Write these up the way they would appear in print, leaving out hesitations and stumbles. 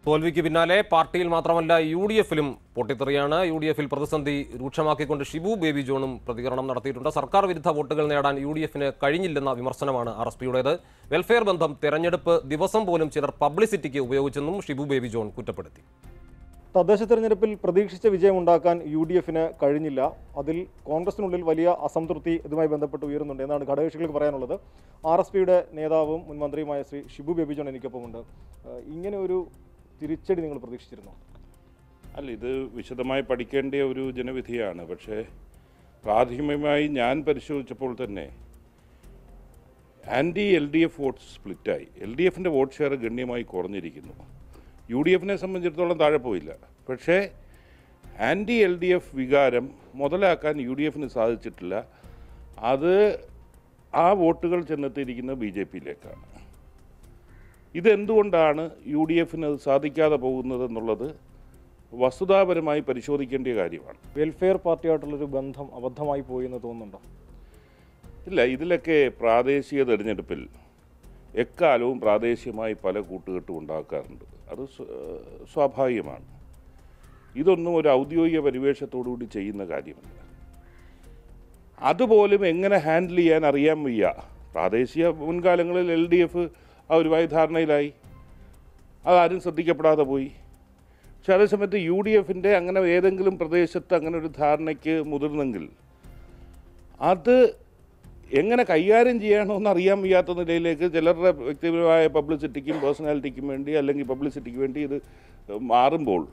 തോൽവിക്ക് പിന്നാലെ പാർട്ടിയിൽ മാത്രമല്ല യുഡിഎഫിലും പൊട്ടിത്തെറിയാണ്. യുഡിഎഫിൽ പ്രതിസന്ധി രൂക്ഷമാക്കിക്കൊണ്ട് ഷിബു ബേബി ജോണും പ്രതികരണം നടത്തിയിട്ടുണ്ട്. സർക്കാർ വിരുദ്ധ വോട്ടുകൾ നേടാൻ യുഡിഎഫിന് കഴിഞ്ഞില്ലെന്ന വിമർശനമാണ് ആർഎസ്പിയുടേത്. വെൽഫെയർ ബന്ധം തെരഞ്ഞെടുപ്പ് ദിവസം പോലും ചിലർ പബ്ലിസിറ്റിക്ക് ഉപയോഗിച്ചെന്നും ഷിബു ബേബി ജോൺ കുറ്റപ്പെടുത്തി. തദ്ദേശ തെരഞ്ഞെടുപ്പിൽ പ്രതീക്ഷിച്ച വിജയമുണ്ടാക്കാൻ യുഡിഎഫിന് കഴിഞ്ഞില്ല. അതിൽ കോൺഗ്രസിനുള്ളിൽ വലിയ അസംതൃപ്തി ഇതുമായി ബന്ധപ്പെട്ട് ഉയരുന്നുണ്ട് എന്നാണ് ഘടകകക്ഷികൾക്ക് പറയാനുള്ളത്. ആർഎസ്പിയുടെ നേതാവും മുൻ മന്ത്രിയുമായ ശ്രീ ഷിബു ബേബി ജോൺ എനിക്കൊപ്പമുണ്ട്. ഇങ്ങനെ ഒരു തിരിച്ചടി നിങ്ങൾ പ്രതീക്ഷിച്ചിരുന്നു? അല്ല, ഇത് വിശദമായി പഠിക്കേണ്ട ഒരു ജനവിധിയാണ്. പക്ഷേ പ്രാഥമികമായി ഞാൻ പരിശോധിച്ചപ്പോൾ തന്നെ ആൻറ്റി LDF വോട്ട് സ്പ്ലിറ്റായി. LDFിൻ്റെ വോട്ട് ഷെയർ ഗണ്യമായി കുറഞ്ഞിരിക്കുന്നു. UDFിനെ സംബന്ധിച്ചിടത്തോളം താഴെ പോയില്ല. പക്ഷേ ആൻറ്റി LDF വികാരം മുതലാക്കാൻ UDFിന് സാധിച്ചിട്ടില്ല. അത് ആ വോട്ടുകൾ ചെന്നെത്തിയിരിക്കുന്നത് BJPയിലേക്കാണ്. ഇതെന്തുകൊണ്ടാണ് UDFിന് അത് സാധിക്കാതെ പോകുന്നതെന്നുള്ളത് വസ്തുതാപരമായി പരിശോധിക്കേണ്ട കാര്യമാണ്. വെൽഫെയർ പാർട്ടിയായിട്ടുള്ളൊരു ബന്ധം അബദ്ധമായി പോയി എന്ന് തോന്നുന്നുണ്ടോ? ഇല്ല, ഇതിലൊക്കെ പ്രാദേശിക തെരഞ്ഞെടുപ്പിൽ എക്കാലവും പ്രാദേശികമായി പല കൂട്ടുകെട്ടും ഉണ്ടാക്കാറുണ്ട്. അത് സ്വാഭാവികമാണ്. ഇതൊന്നും ഒരു ഔദ്യോഗിക പരിവേഷത്തോടുകൂടി ചെയ്യുന്ന കാര്യമല്ല. അതുപോലും എങ്ങനെ ഹാൻഡിൽ ചെയ്യാൻ അറിയാൻ വയ്യ. പ്രാദേശിക മുൻകാലങ്ങളിൽ LDF ആ ഒരു ധാരണയിലായി, അതാരും ശ്രദ്ധിക്കപ്പെടാതെ പോയി. പക്ഷെ അതേസമയത്ത് UDFിൻ്റെ അങ്ങനെ ഏതെങ്കിലും പ്രദേശത്ത് അങ്ങനെ ഒരു ധാരണയ്ക്ക് മുതിർന്നെങ്കിൽ അത് എങ്ങനെ കൈകാര്യം ചെയ്യണമെന്ന് അറിയാൻ വയ്യാത്ത നിലയിലേക്ക് ചിലരുടെ വ്യക്തിപരമായ പബ്ലിസിറ്റിക്കും പേഴ്സണാലിറ്റിക്കും വേണ്ടി അല്ലെങ്കിൽ പബ്ലിസിറ്റിക്ക് വേണ്ടി ഇത് മാറുമ്പോൾ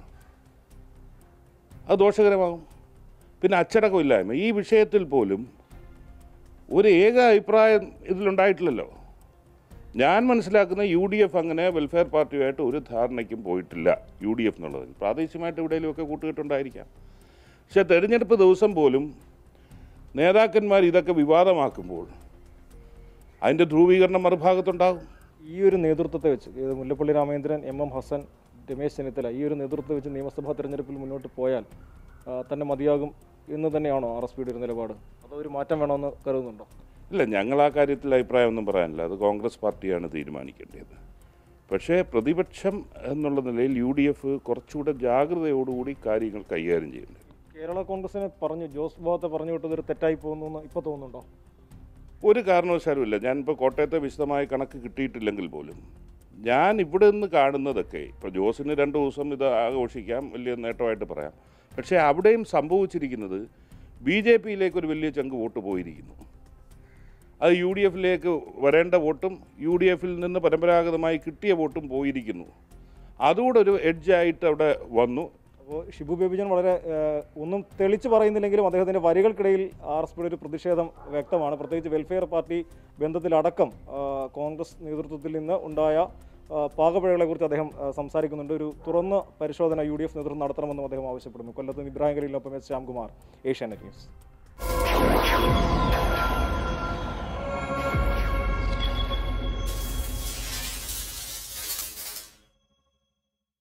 അത് ദോഷകരമാകും. പിന്നെ അച്ചടക്കമില്ലായ്മ. ഈ വിഷയത്തിൽ പോലും ഒരു ഏക അഭിപ്രായം ഇതിലുണ്ടായിട്ടില്ലല്ലോ. ഞാൻ മനസ്സിലാക്കുന്ന UDF അങ്ങനെ വെൽഫെയർ പാർട്ടിയുമായിട്ട് ഒരു ധാരണയ്ക്കും പോയിട്ടില്ല. UDF എന്നുള്ളതിൽ പ്രാദേശികമായിട്ട് എവിടെയെങ്കിലുമൊക്കെ കൂട്ടുകെട്ടുണ്ടായിരിക്കാം. പക്ഷേ തെരഞ്ഞെടുപ്പ് ദിവസം പോലും നേതാക്കന്മാർ ഇതൊക്കെ വിവാദമാക്കുമ്പോൾ അതിൻ്റെ ധ്രുവീകരണം മറുഭാഗത്തുണ്ടാകും. ഈ ഒരു നേതൃത്വത്തെ വെച്ച് മുല്ലപ്പള്ളി രാമചന്ദ്രൻ, MM ഹസൻ, രമേശ് ചെന്നിത്തല ഈ ഒരു നേതൃത്വത്തെ വെച്ച് നിയമസഭാ തെരഞ്ഞെടുപ്പിൽ മുന്നോട്ട് പോയാൽ തന്നെ മതിയാകും എന്ന് തന്നെയാണോ ആർഎസ്പിയുടെ ഒരു നിലപാട്? അതോ ഒരു മാറ്റം വേണമെന്ന് കരുതുന്നുണ്ടോ? ഇല്ല, ഞങ്ങൾ ആ കാര്യത്തിൽ അഭിപ്രായമൊന്നും പറയാനില്ല. അത് കോൺഗ്രസ് പാർട്ടിയാണ് തീരുമാനിക്കേണ്ടത്. പക്ഷേ പ്രതിപക്ഷം എന്നുള്ള നിലയിൽ UDF കുറച്ചുകൂടെ ജാഗ്രതയോടുകൂടി കാര്യങ്ങൾ കൈകാര്യം ചെയ്യുന്നുണ്ട്. കേരള കോൺഗ്രസിനെ പറഞ്ഞു ജോസ് ഭാഗത്തെ പറഞ്ഞു വിട്ടത് ഒരു തെറ്റായി പോകുന്നു ഇപ്പോൾ തോന്നുന്നുണ്ടോ? ഒരു കാരണവശാലും ഇല്ല. ഞാനിപ്പോൾ കോട്ടയത്തെ വിശദമായ കണക്ക് കിട്ടിയിട്ടില്ലെങ്കിൽ പോലും ഞാൻ ഇവിടെ നിന്ന് കാണുന്നതൊക്കെ, ഇപ്പോൾ ജോസിന് 2 ദിവസം ഇത് ആഘോഷിക്കാം, വലിയ നേട്ടമായിട്ട് പറയാം. പക്ഷേ അവിടെയും സംഭവിച്ചിരിക്കുന്നത് BJPയിലേക്ക് ഒരു വലിയ ചങ്ക് വോട്ട് പോയിരിക്കുന്നു. അത് UDFിലേക്ക് വരേണ്ട വോട്ടും UDFിൽ നിന്ന് പരമ്പരാഗതമായി കിട്ടിയ വോട്ടും പോയിരിക്കുന്നു. അതുകൂടെ ഒരു എഡ്ജായിട്ട് അവിടെ വന്നു. അപ്പോൾ ഷിബു ബേബി ജോൺ വളരെ ഒന്നും തെളിച്ച് പറയുന്നില്ലെങ്കിലും അദ്ദേഹത്തിൻ്റെ വരികൾക്കിടയിൽ ആർഎസ്പിയുടെ ഒരു പ്രതിഷേധം വ്യക്തമാണ്. പ്രത്യേകിച്ച് വെൽഫെയർ പാർട്ടി ബന്ധത്തിലടക്കം കോൺഗ്രസ് നേതൃത്വത്തിൽ നിന്ന് ഉണ്ടായ പാകപ്പിഴകളെക്കുറിച്ച് അദ്ദേഹം സംസാരിക്കുന്നുണ്ട്. ഒരു തുറന്ന പരിശോധന UDF നേതൃത്വം നടത്തണമെന്നും അദ്ദേഹം ആവശ്യപ്പെടുന്നു. കൊല്ലത്ത് ഇബ്രാഹിം ഖലീലിനൊപ്പം ശ്യാംകുമാർ, ഏഷ്യാനെറ്റ് ന്യൂസ്.